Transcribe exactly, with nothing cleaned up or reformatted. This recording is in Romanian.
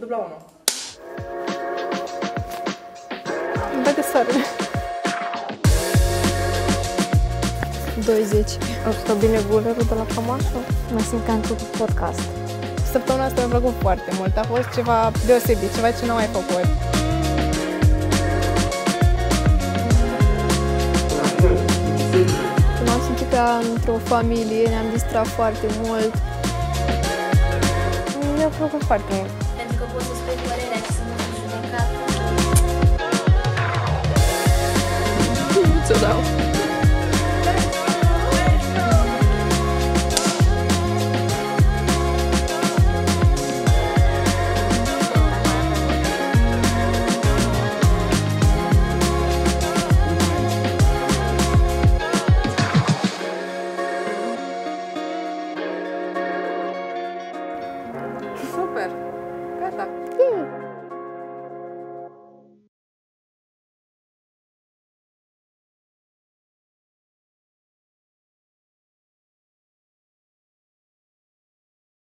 dubla unu. Îmi bate soarele. douăzeci. O stă bine gulerul de la cămașă? Mă simt ca într-un podcast. Săptămâna asta mi-a plăcut foarte mult. A fost ceva deosebit, ceva ce n-am mai făcut. M-am simțit ca într-o familie, ne-am distrat foarte mult. Mi-a plăcut foarte mult. Pentru că poți să spui părerea și să nu fii judecat. Ți-o dau. Super! Gata! Yay!